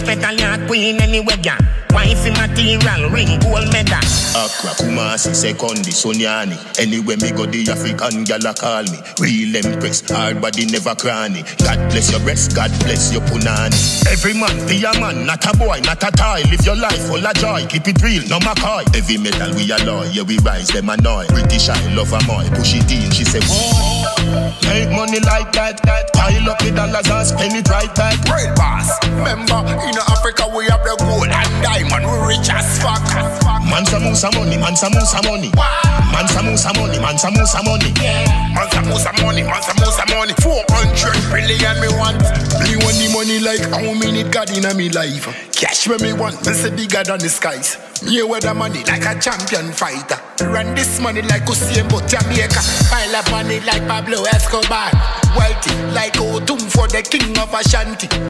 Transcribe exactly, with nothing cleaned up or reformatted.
petal yard queen anywhere, yeah. Wifey material, ring, gold medal. Accra, Kumasi, Sekondi, Sonyani. Anywhere me go, the African gala call me. Real empress, hard body never cranny. God bless your breast, God bless your punani. Every man be a man, not a boy, not a toy. Live your life full of joy, keep it real, no McCoy. Heavy metal we alloy, yeah we rise, them annoy. British I love a moy, push it in, she say whoa. Make money like that, that. Pile up the dollars and spend it right back. Real boss, remember in Africa we have the gold and diamond, we rich as fuck. Mansa Musa money, Mansa Musa money. Mansa Musa money, Mansa Musa money. Mansa Musa money, Mansa Musa money. Four hundred billion me want. Me want the money like how me need God in me life. Cash where me want, me say bigger than the skies. Me with the money like a champion fighter. Run this money like Usain Bolt Jamaica. Pile up money like Pablo Escobar. Wealthy like Otum for the king of Ashanti.